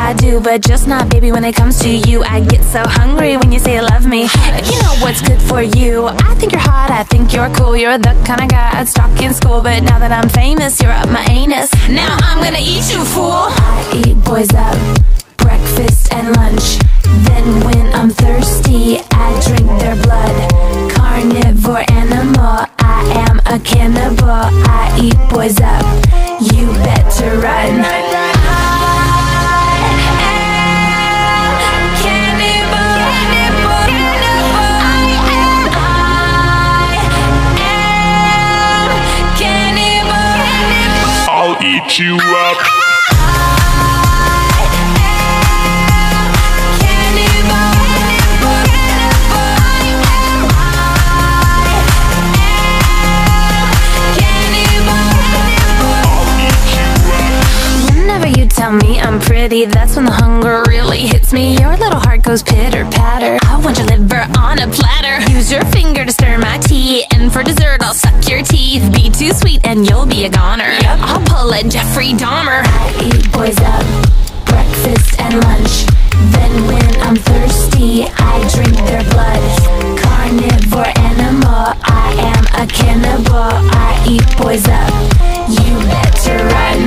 I do, but just not, baby, when it comes to you. I get so hungry when you say you love me. You know what's good for you. I think you're hot, I think you're cool. You're the kind of guy I'd stalk in school, but now that I'm famous, you're up my anus. Now I'm gonna eat you, fool. I eat boys up, breakfast and lunch. Then when I'm thirsty, I drink their blood. Carnivore animal, I am a cannibal. I eat boys up, you better run. I'll eat you up. Whenever you tell me I'm pretty, that's when the hunger really hits me. Your little heart goes pitter patter. I want your liver on a platter. Use your finger to stir my tea, and for dessert I'll suck your teeth. Be too sweet and you'll be a goner. Yep. I'll pull a Jeffrey Dahmer. I eat boys up, breakfast and lunch. Then when I'm thirsty, I drink their blood. Carnivore animal, I am a cannibal. I eat boys up, you better run.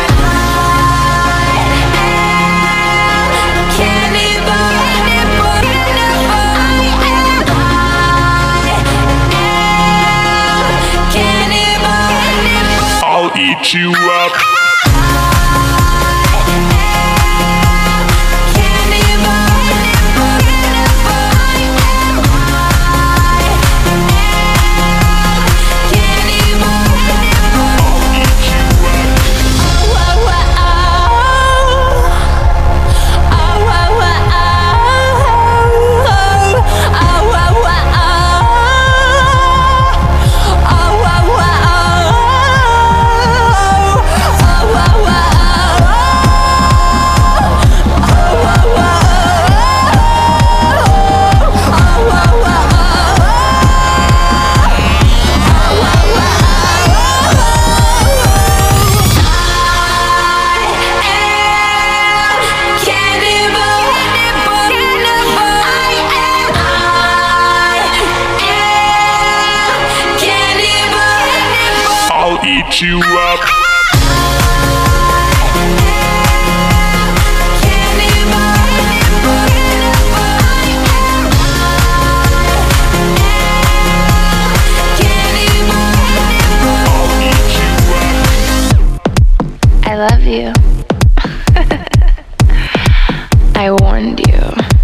I'll eat you up. Eat you up. I love you. I warned you.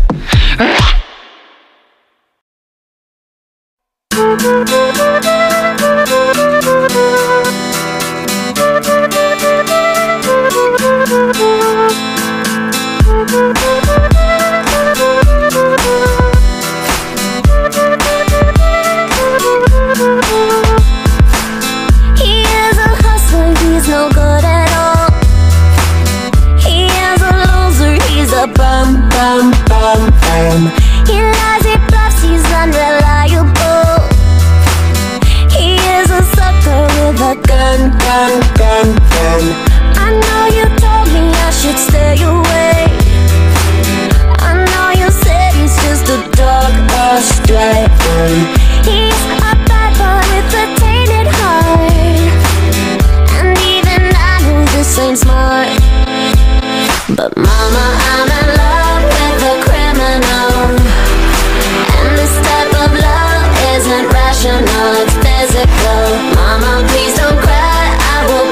He is a hustler, he's no good at all. He is a loser, he's a bum, bum, bum, bum. He lies, he bluffs, he's unreliable. He is a sucker with a gun, gun, gun, gun. I know you told me I should stay away. I know you said he's just a dog astray. He's a bad boy with a tainted heart, and even I know this ain't smart. But mama, I'm in love with a criminal, and this type of love isn't rational, it's physical. Mama, please don't cry, I will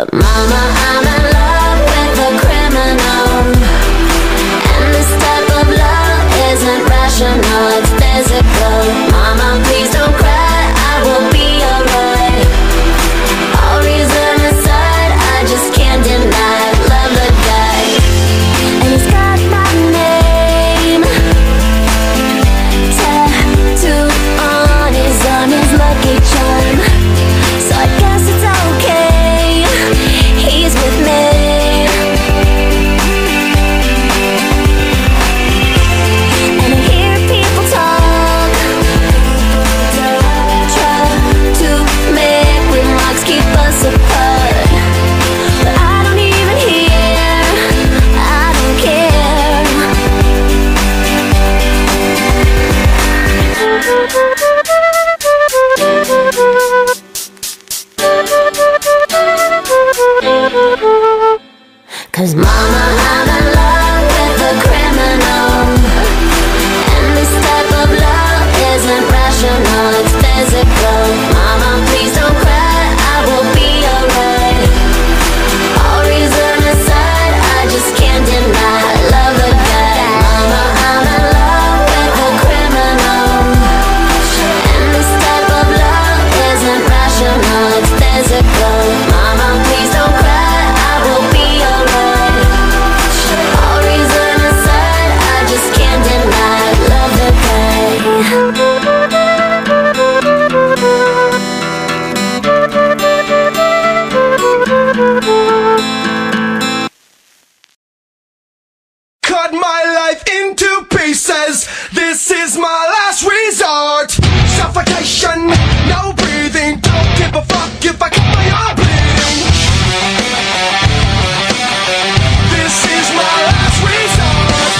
But mama, I'm in love with a criminal, and this type of love isn't rational, it's physical. Mama, please don't cry, I will be alright. All reason aside, I just can't deny, love the guy. And he's got my name tattooed on his lucky charm. So I guess it's okay, he's with me. And I hear people talk, try to make remarks, keep us apart. But I don't even hear, I don't care. Cause mama, I'm in love with a criminal, and this type of love isn't rational, it's physical. Mama, please don't cry, I will be alright. All reason aside, I just can't deny, love the guy. Mama, I'm in love with a criminal, and this type of love isn't rational, it's physical. Mama, please don't cry, I will be alright. All reason aside, I just can't deny, love the guy. Cut my life into pieces, this is my last resort. Suffocation, no breathing, don't give a fuck if I cut my arm bleeding. This is my last resort.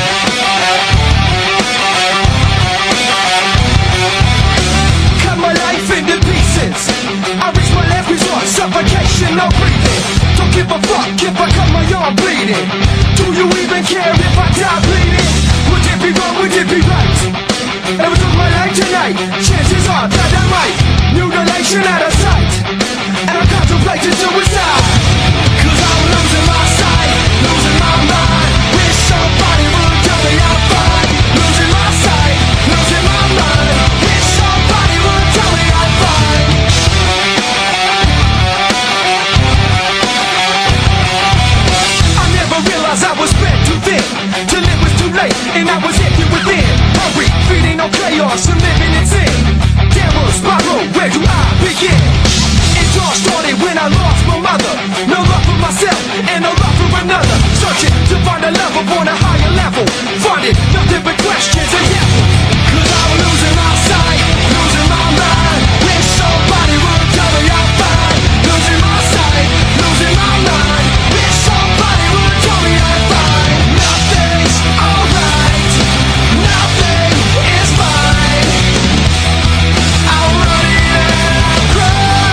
Cut my life into pieces, I reach my last resort. Suffocation, no breathing, don't give a fuck if I cut my arm bleeding. Do you even care if I die bleeding? Would it be wrong, would it be right? If I took my life tonight, chances are that I might. Mutilation out of sight, and I'm contemplating suicide. Cause I'm losing my sight, losing my mind. Wish somebody would tell me I'm fine. Losing my sight, losing my mind. Wish somebody would tell me I'm fine. I never realized I was spread too thin, till it was too late and I was empty within. Hungry, feeding on chaos and living in sin. Downward spiral, where do I begin? It all started when I lost my mother. No love for myself and no love for another. Searching to find a love upon a higher level. Finding nothing but questions and devil. Cause I'm losing my sight, losing my mind. Wish somebody would tell me I'm fine. Losing my sight, losing my mind. Wish somebody would tell me I'm fine. Nothing's alright, nothing is fine. I'm running out of cry.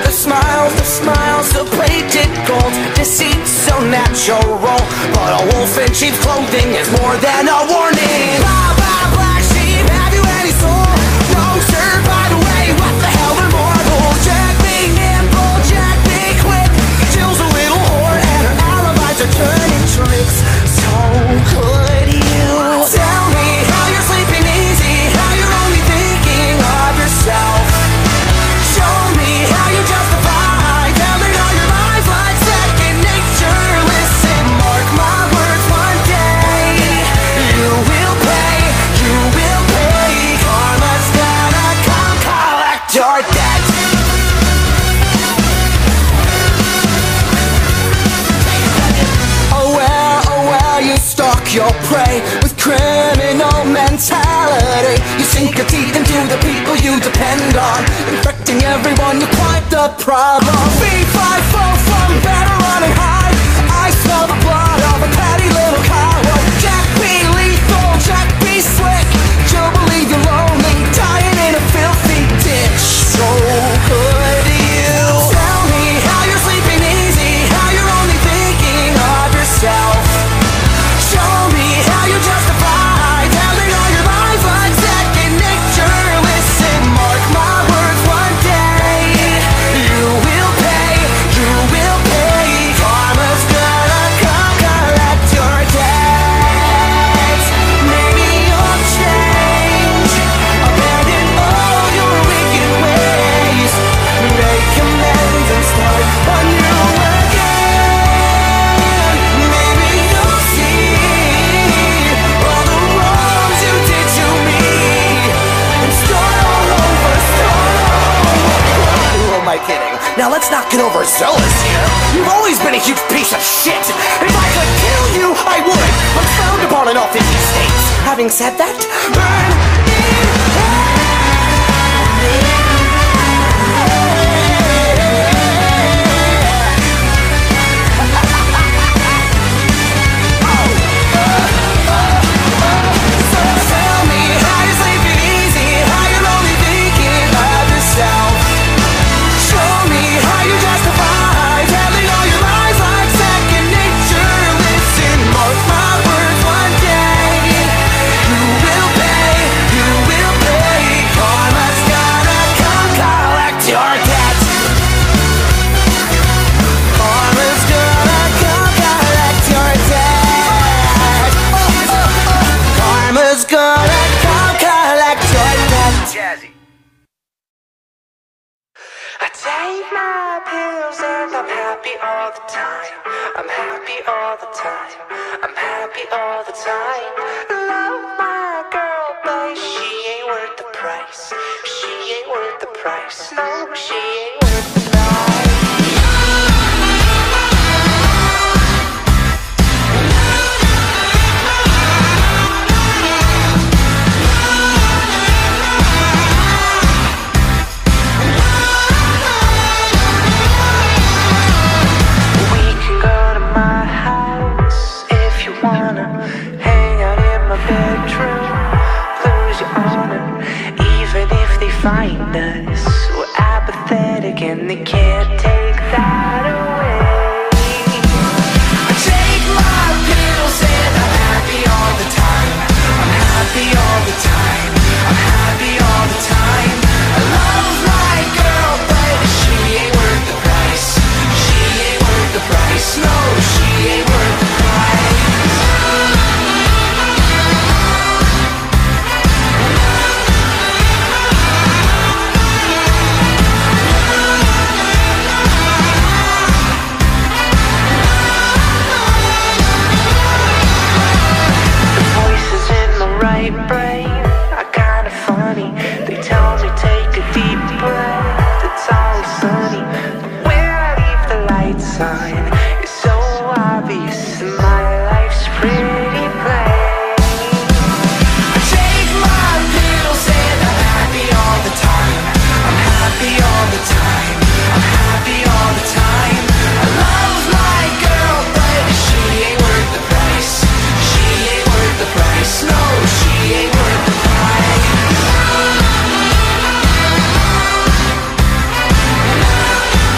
the smiles, the plated gold. Deceit so natural, but a wolf in sheep's clothing is more than a warning. Blah, blah, black sheep, have you any soul? No, sir, by the way, what the hell are mortals? Jack be nimble, Jack be quick. Jill's a little whore and her alibis are turning tricks. So could you tell me how you're sleeping easy, how you're only thinking of yourself? Show me how you justify telling all your lies like second nature. Listen, mark my words, one day you will pay, you will pay. Karma's gonna come collect your debt. Oh well, you stalk your prey with criminal mentality. You sink your teeth into the people you depend on, infecting everyone, you're quite the problem. B5 fall from better run and hide. I smell the blood of a petty little coward. Jack be lethal, Jack be slick. You'll believe you're lonely, dying in a filthy ditch. So could you tell me how you're sleeping easy, how you're only thinking of yourself? Show me how you justify telling all your lies like second nature. Listen, mark my words, one day you will pay, you will pay. Karma's gonna come collect your debts. Maybe you'll change, abandon all your wicked ways, make amends and start anew again. Maybe you'll see all the wrongs you did to me and start all over, start all over. Who am I kidding? Now let's not get overzealous here. You've always been a huge piece of shit. If I could kill you, I would. I'm frowned upon in all 50 states. Having said that, burn in hell. So tell me how you're sleeping easy, how you're only thinking of yourself. Show me how you justify telling all your lies like second nature. Listen, mark my words, one day you will pay, you will pay. Karma's gonna come collect your debt. Karma's gonna come collect your debt. Karma's gonna come collect your debt. Jazzy. I take my pills and I'm happy all the time. I'm happy all the time. I'm happy all the time. Love my girl, but she ain't worth the price. She ain't worth the price. No, she ain't worth the price. We can go to my house if you wanna. Hang out in my bedroom, lose your honor. Even if they find us, we're apathetic and they can't take that away. I take my pills and I'm happy all the time. I'm happy all the time. I'm happy all the time. I love my girl, but she ain't worth the price. She ain't worth the price. No, she ain't worth the price. The voices in my right brain are kinda funny. They tell me take a deep breath, it's all sunny. But when I leave the lights on, it's so obvious that my life's pretty plain. I take my pills and I'm happy all the time. I'm happy all the time. I'm happy all the time. I love my girl, but she ain't worth the price. She ain't worth the price. No, she ain't worth the price.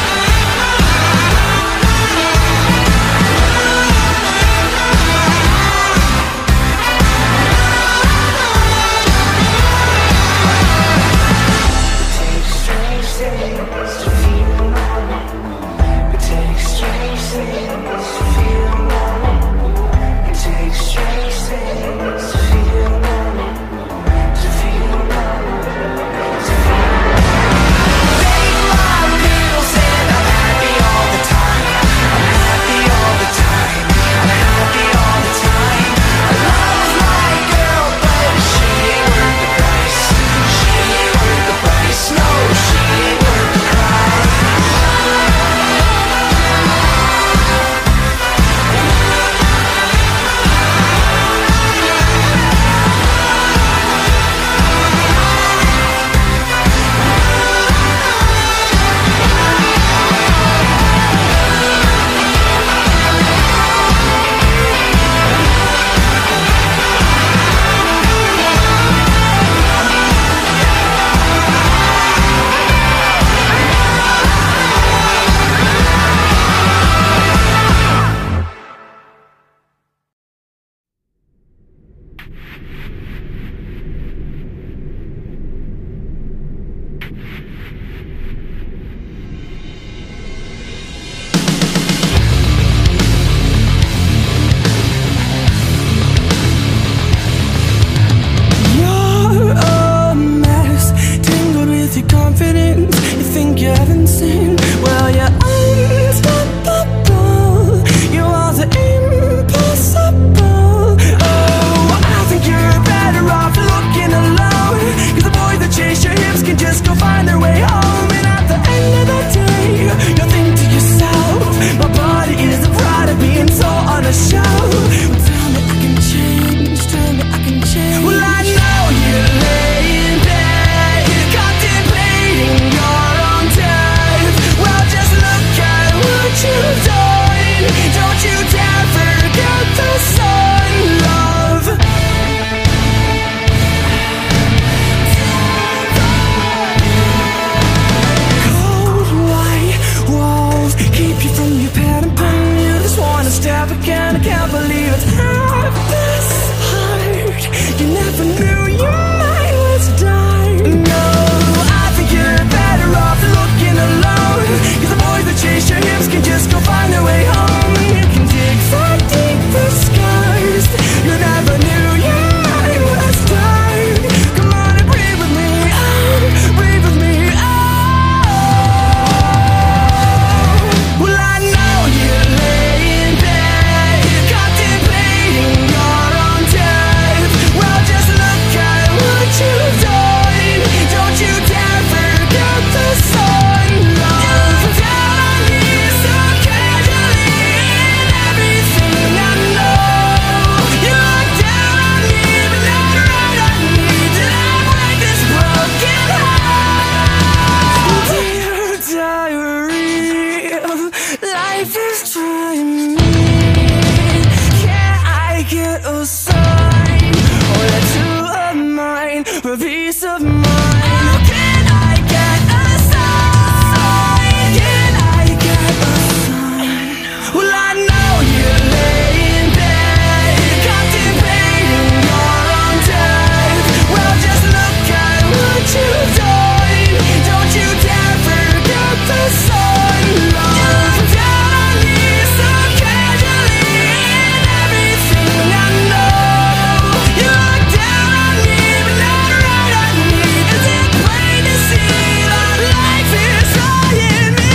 life is trying me. Can I get a sign or a two of mine, a piece of mine? Oh, can I get a sign? Can I get a sign? Well, I know you're laying there, contemplating your own death. Well, just look at what you've done. Don't you dare forget the sun. Love down on me so casually in everything I know. You look down on me but not right on me. Is it plain to see that life is trying me?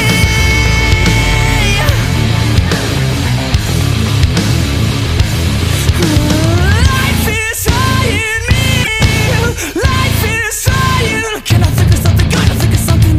Life is trying me. Life is trying. Can I think of something? Can I think of something?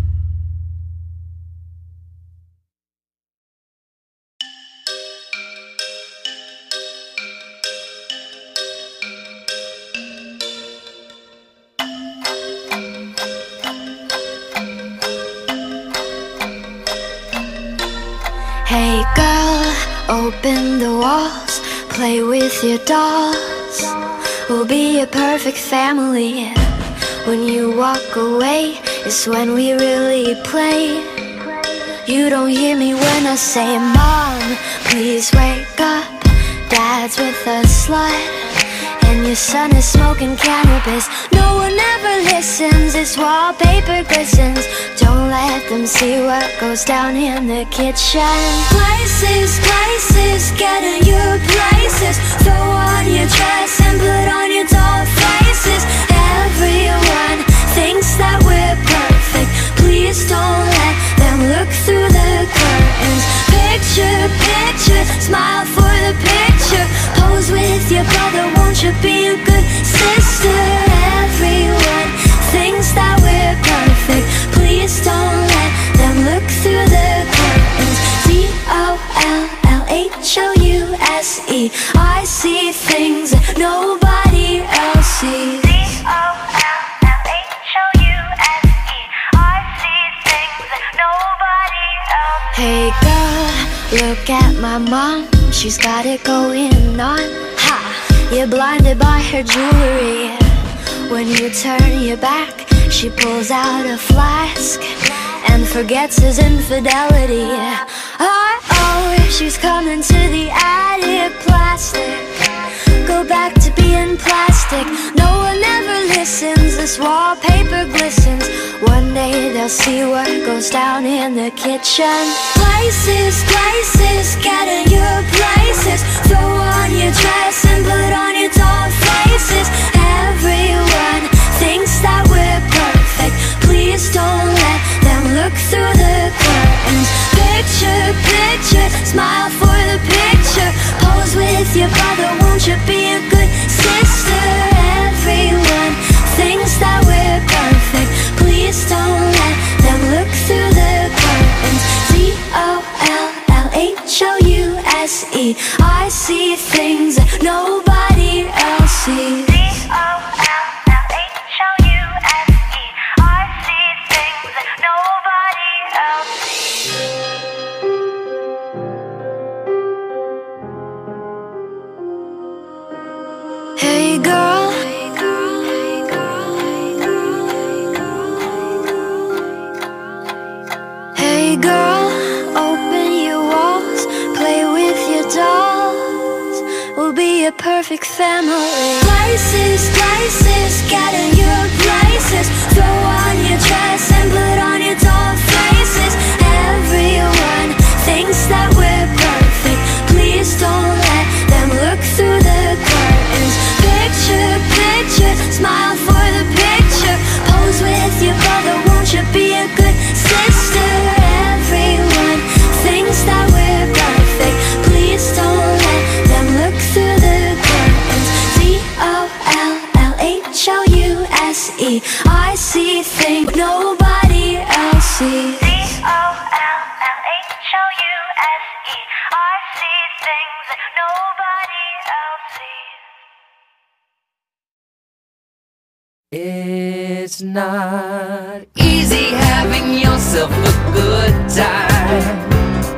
Hey girl, open the walls, play with your dolls. We'll be a perfect family. When you walk away, it's when we really play. You don't hear me when I say, Mom, please wake up. Dad's with a slut, and your son is smoking cannabis. No one ever listens, it's wallpaper glistens. Don't let them see what goes down in the kitchen. Places, places, get in your places. Throw on your dress and put on your doll faces. Everyone thinks that we're perfect. Please don't let them look through the curtains. Picture, picture, smile for the picture. Pose with your brother, won't you be a good sister? Everyone thinks that we're perfect. Please don't let them look through the curtains. DOLLHOUSE. I see things that nobody else sees. Hey girl, look at my mom, she's got it going on. Ha! You're blinded by her jewelry. When you turn your back, she pulls out a flask and forgets his infidelity. Oh, she's coming to the attic. Plastic, go back to being plastic. No one ever listens, this wallpaper glistens. One day they'll see what goes down in the kitchen. Places, places, get in your places. Throw on your dress and put on your doll faces. Everyone thinks that we're perfect. Please don't let them look through the curtains. Picture, picture, smile for the picture. Pose with your brother, won't you be a good sister? Everyone thinks that we're perfect. Please don't let them look through the curtains. DOLLHOUSE. I see things that nobody else sees. Hey girl, hey girl, open your walls, play with your dolls. We'll be a perfect family. Places, places, get in your places. Throw on your dress and put on your doll faces. Everyone thinks that we're perfect. Please don't let them look through the curtains. Picture, picture, smile for the picture. Pose with your brother, won't you be a good sister? Everyone thinks that we're perfect. Please don't let them look through the curtains. DOLLHOUSE. I see things nobody else sees. It's not easy having yourself a good time.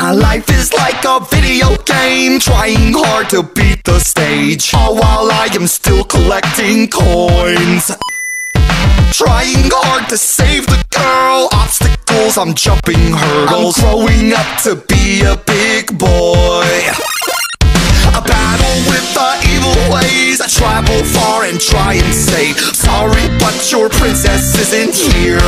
My life is like a video game, trying hard to beat the stage, all while I am still collecting coins. Trying hard to save the girl, obstacles, I'm jumping hurdles. I'm growing up to be a big boy. A battle with the evil ways, I travel far and try and say sorry, but your princess isn't here.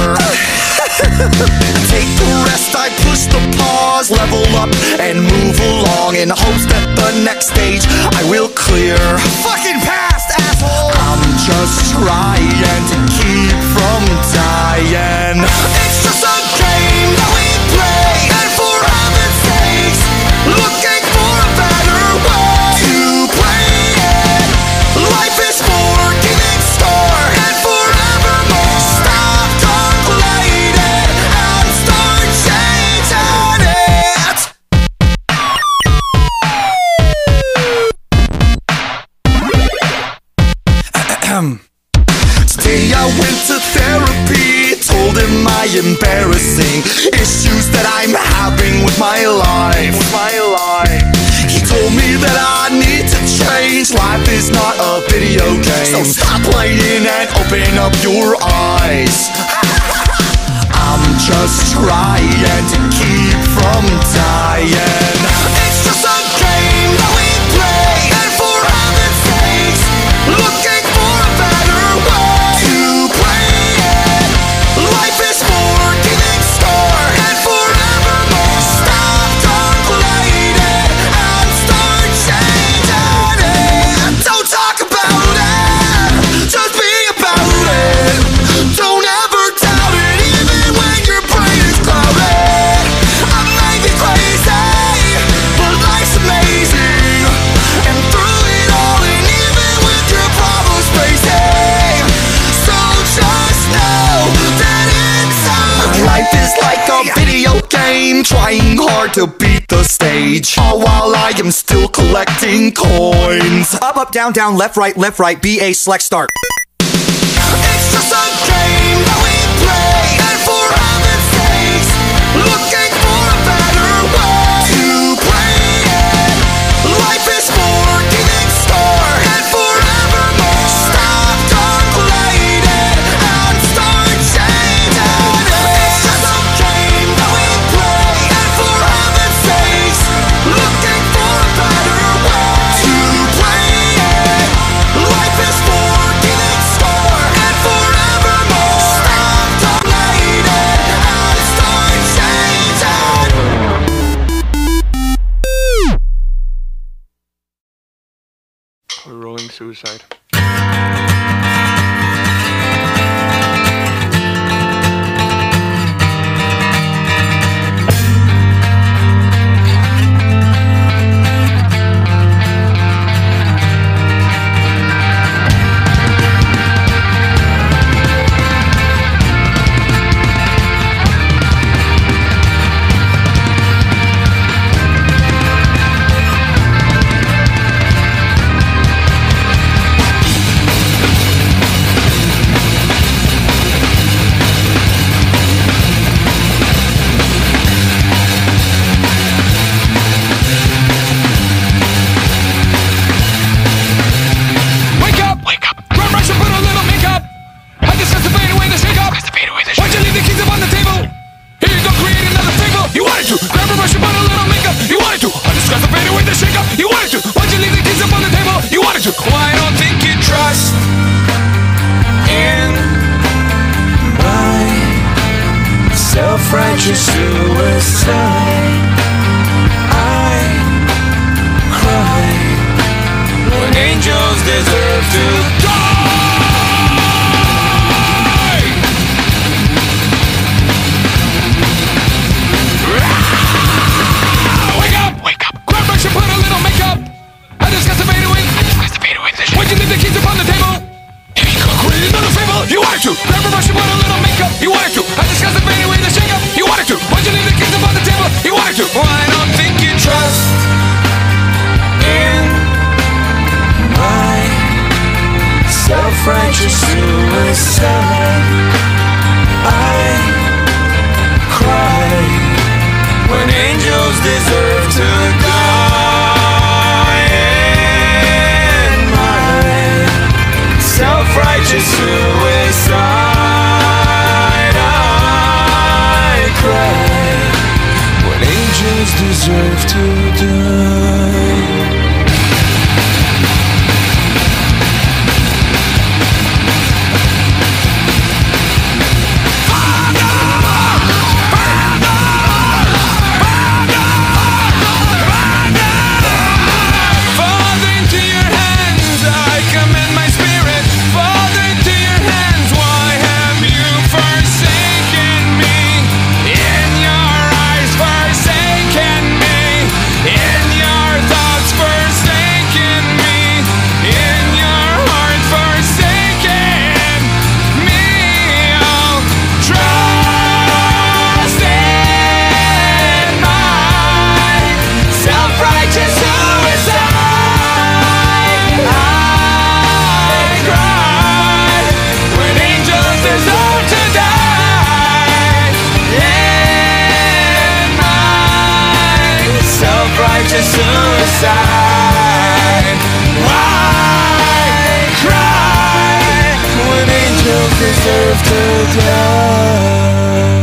Take the rest, I push the pause, level up and move along in hopes that the next stage I will clear. Fucking past, asshole! I'm just trying to keep from dying. It's just a game that we play, and for heaven's sakes, looking for a better way to play it. Life is for keeping score and forevermore. Stop complaining and start changing it. Today I went to therapy, told him my embarrassing issues that I'm having with my life. He told me that I need to change, life is not a video game, so stop playing and open up your eyes. I'm just trying to keep from dying. It's just a game that we play, and for heaven's sakes, looking for a better way to play it. Life is for keeping score and forevermore. Stop complaining and start changing it. Don't talk about it, just be about it. Don't ever doubt it, even when your brain is clouded. I may be crazy, but life's amazing. And through it all, and even with your problems facing, so just know that inside my life is like a video game, trying hard to beat the stage, all while I am still collecting coins. Up, up, down, down, left, right, BA, select, start. It's just a game that we play, and for heaven's sakes, looking for a better way to play it. Life is for keeping score and forevermore. Stop complaining and start changing it. It's just a game that we play, and for heaven's sakes, looking for a better way to play it. Life is for keeping score and forevermore. Stop complaining and start changing. We're rolling suicide. Wake up! Run, rush, and put a little makeup. I discussed the fade away the shake up. Why'd you leave the keys up on the table? Here you go, create another fable. You wanted to grab a brush and put a little makeup. You wanted to undiscuss the fade away the shake up. You wanted to. Why'd you leave the keys up on the table? You wanted to. Well, I don't think you trust in my self-righteous suicide. I cry when angels deserve to die. Wake up! Grab brush and put a little makeup. I discussed the fade away. Why'd you leave the keys upon the table? Here you go, create another fable. You wanted to. Grab a brush and put a little makeup. You wanted to. I discussed the fade away the shake up. You wanted to. Why'd you leave the keys upon the table? You wanted to. Well, I don't think you trust in my self-righteous suicide. I cry when angels deserve to die. In my self-righteous suicide, I cry when angels deserve to die. Suicide. Why cry when angels deserve to die?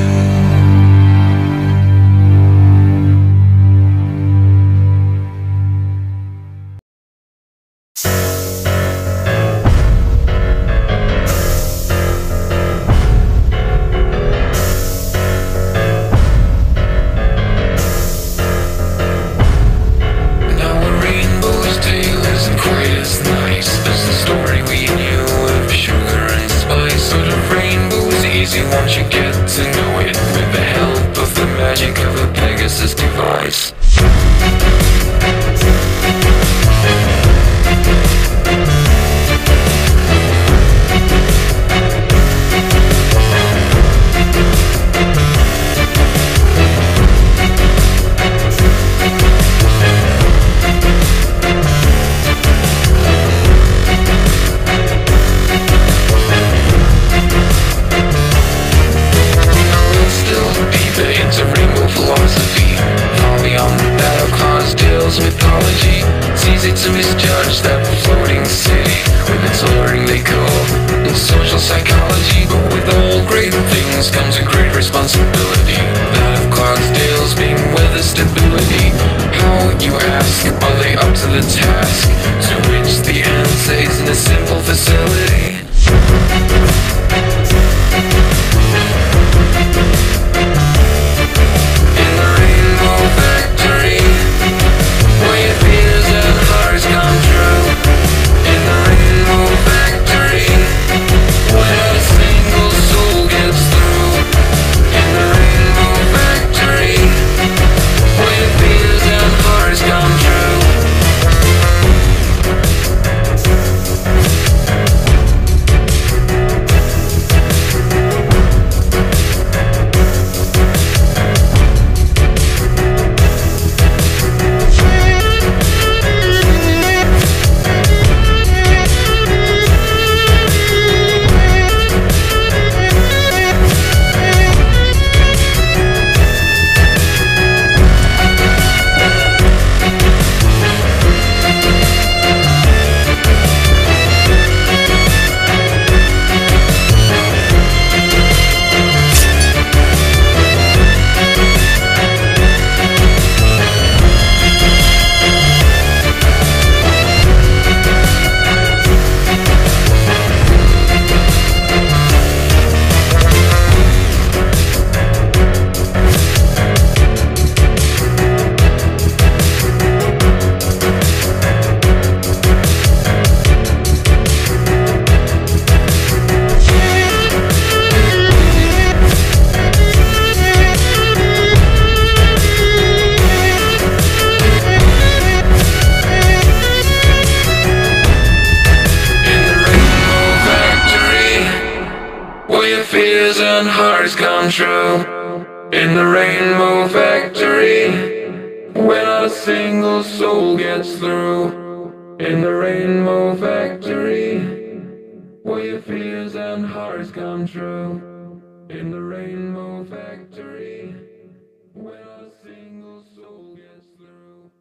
Once you get to know it with the help of the magic of a Pegasus device. Mythology. It's easy to misjudge that floating city with its alluring decor in social psychology. But with all great things comes a great responsibility, that of Clogsdale's being weather stability. How, you ask, are they up to the task? To which the answer isn't a simple facility. In the Rainbow Factory, where your fears and hearts come true. In the Rainbow Factory, where a single soul gets through. In the Rainbow Factory, where your fears and hearts come true. fears and hearts come true. In the Rainbow Factory, where not a single soul gets through. In the Rainbow Factory, where your fears and hearts come true. In the Rainbow Factory, when a single soul gets through.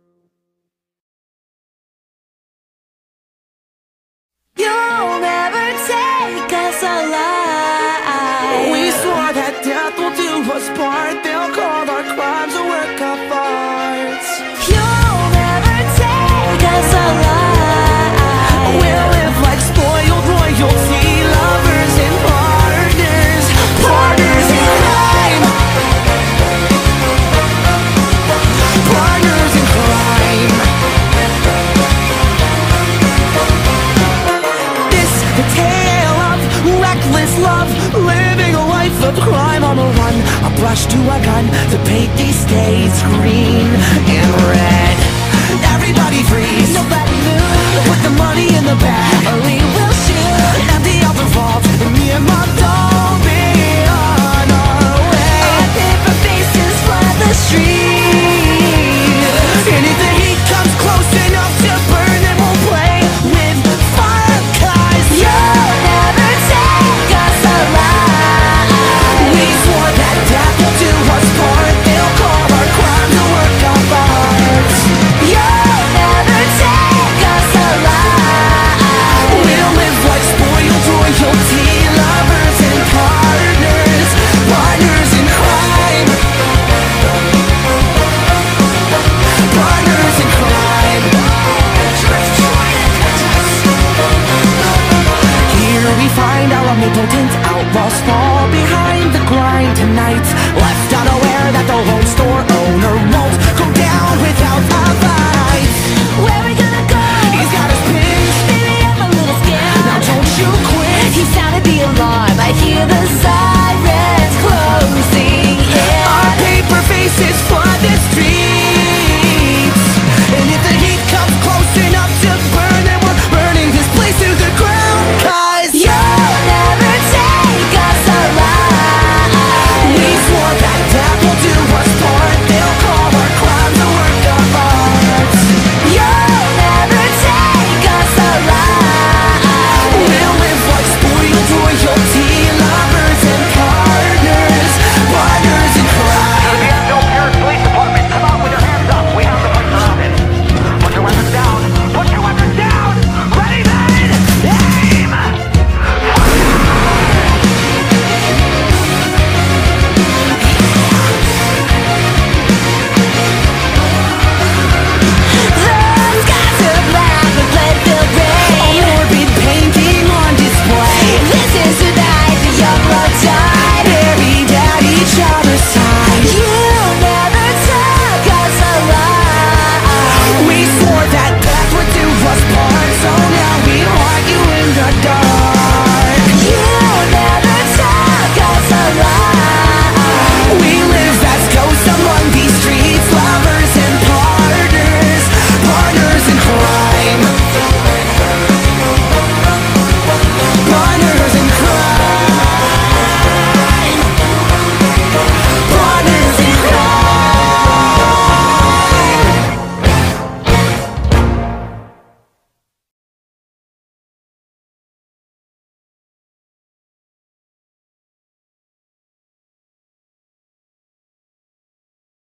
You'll never take us alive. We swore that death will do us part. They'll call our crimes a work of art. You'll never take us alive. We'll live like spoiled royalty, lovers and partners, partners in crime, partners in crime. This the tale of reckless love, living a life of crime on the run. A brush to a gun to paint these states green and red. Everybody freeze, nobody move. Put the money in the bag, or we will shoot. Empty out the vault, and me and my doll be on our way. Our paper faces flood the streets. And if the heat comes close enough to burn, then we'll play with fire, 'cause You'll never take us alive. we swore that death will do us part. They'll call our crimes a work of art. You'll never take us alive. We'll live like spoiled royalty, lovers and partners, partners in crime, partners in crime. Here we find our omnipotent outlaws fall behind the grind tonight, left unaware that the Lone Store owner